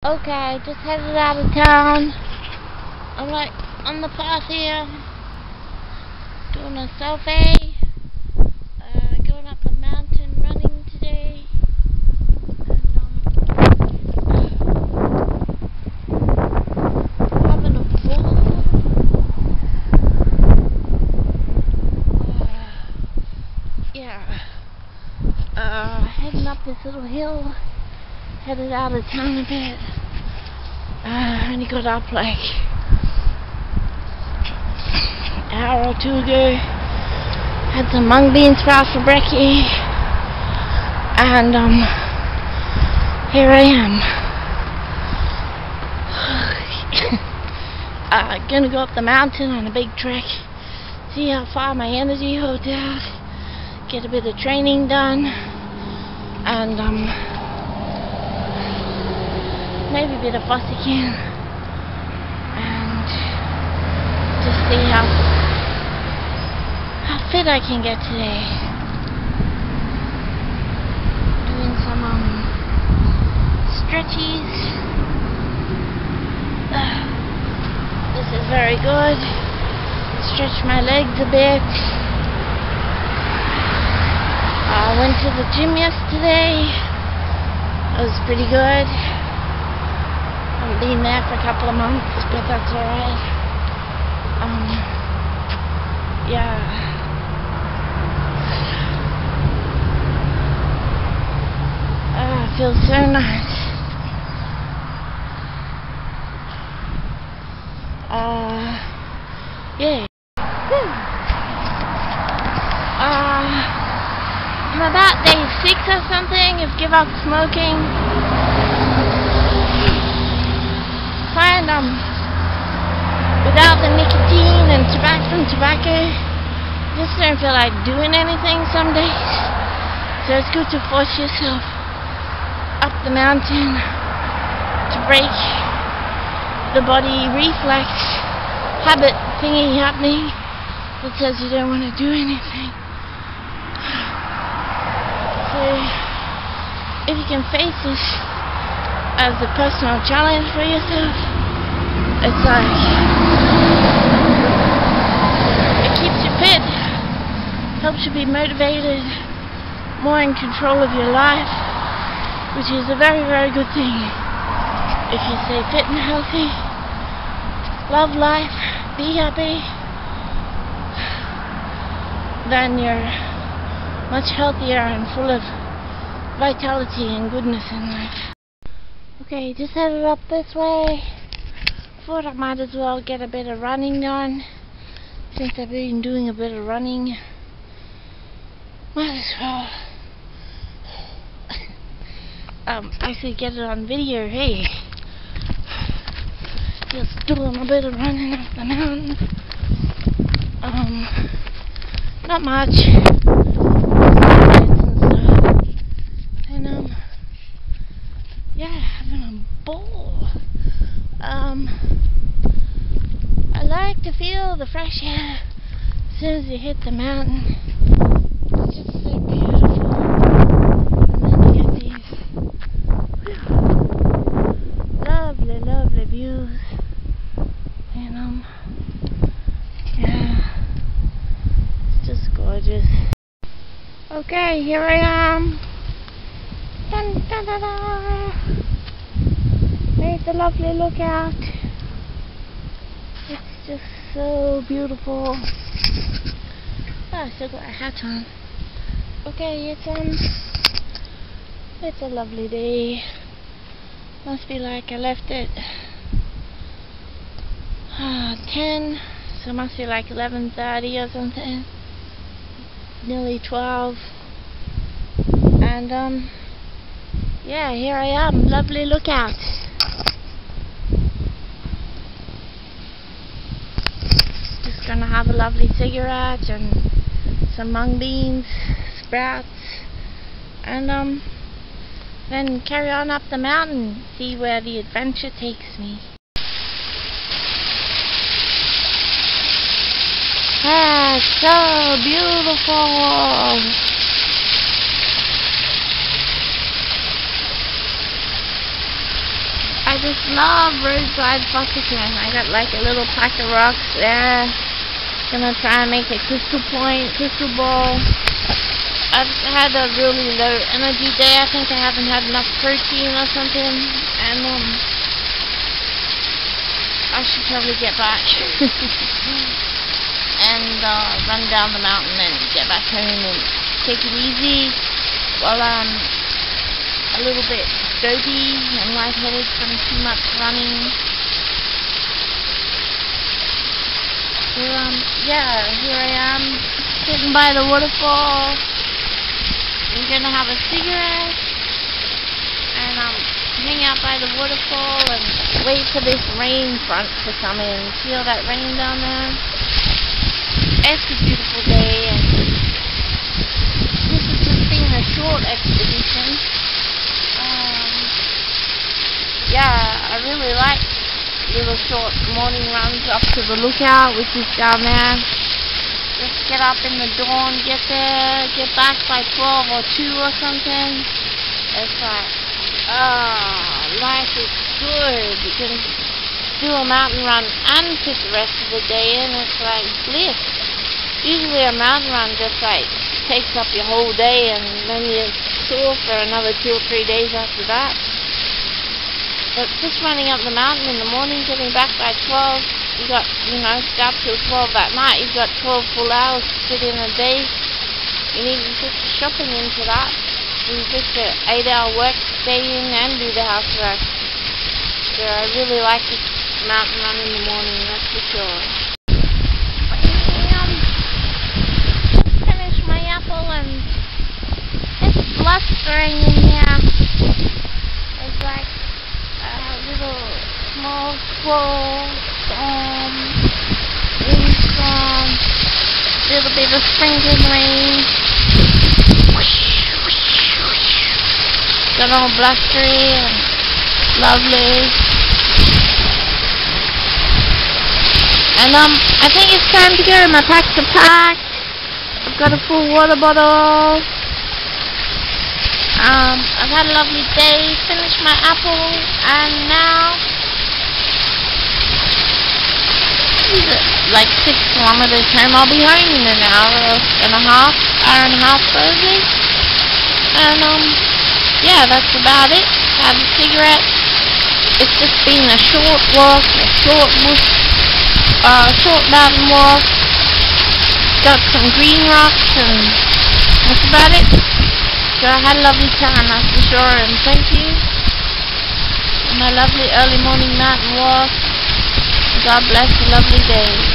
Okay, just headed out of town. I'm like on the path here, doing a selfie. Going up a mountain running today. And having a ball. Heading up this little hill. Headed out of town a bit. Only got up like an hour or two ago. Had some mung bean sprouts for brekkie, and here I am. Gonna go up the mountain on a big trek. See how far my energy holds out. Get a bit of training done, and maybe a bit of fussicking, and just see how fit I can get today. Doing some stretchies. This is very good. Stretch my legs a bit. I went to the gym yesterday. It was pretty good. I've been there for a couple of months, but that's alright. It feels so nice. Yeah. I'm about day 6 or something. I've given up smoking. Find without the nicotine and tobacco, just don't feel like doing anything some days. So it's good to force yourself up the mountain to break the body reflex habit thingy happening that says you don't want to do anything. So if you can face this as a personal challenge for yourself, it's like it keeps you fit, helps you be motivated, more in control of your life, which is a very, very good thing. If you stay fit and healthy, love life, be happy, then you're much healthier and full of vitality and goodness in life. Okay, just headed up this way. Thought I might as well get a bit of running done. Since I've been doing a bit of running, might as well actually get it on video. Hey, just doing a bit of running up the mountain. Not much. And yeah, having a ball. I like to feel the fresh air as soon as you hit the mountain. It's just so beautiful. And then you get these lovely, lovely views. And yeah, it's just gorgeous. Okay, here I am. Dun, dun, dun, dun. There's a lovely lookout. It's just so beautiful. I still got a hat on. Okay, it's a lovely day. Must be like I left it 10, so must be like 11:30 or something. Nearly 12. And yeah, here I am. Lovely lookout. Just gonna have a lovely cigarette and some mung beans, sprouts, and then carry on up the mountain, see where the adventure takes me. Ah, so beautiful. I just love roadside frolicking. I got like a little pack of rocks there. Gonna try and make a crystal ball. I've had a really low energy day. I think I haven't had enough protein or something, and I should probably get back and run down the mountain and get back home and take it easy while I'm a little bit dopey and lightheaded from too much running. So yeah, here I am sitting by the waterfall. I'm gonna have a cigarette and hang out by the waterfall and wait for this rain front to come in. See all that rain down there? It's a beautiful day, and this has just been a short expedition. Yeah, I really like little short morning runs up to the lookout, which is down there. Just get up in the dawn, get there, get back by 12 or 2 or something. It's like, life is good. You can do a mountain run and fit the rest of the day in. It's like bliss. Usually a mountain run just like takes up your whole day, and then you're sore for another 2 or 3 days after that. But just running up the mountain in the morning, getting back by 12, you got, start till 12 that night, you've got 12 full hours to fit in a day. You need to put your shopping into that. You get your 8-hour work day in and do the housework. So I really like this mountain run in the morning, that's for sure. Just finished my apple and it's blustering in here. It's like little small squall, storm, windstorm, little bit of sprinkling rain. Got all blustery and lovely. And I think it's time to go. My packs are packed. I've got a full water bottle. I've had a lovely day, finished my apple, and now like 6 kilometers home. I'll be home in an hour and a half probably. And yeah, that's about it. Have a cigarette. It's just been a short walk, a short mountain walk. Got some green rocks, and that's about it. So I had a lovely time, that's for sure, and thank you for my lovely early morning mountain walk. God bless a lovely day.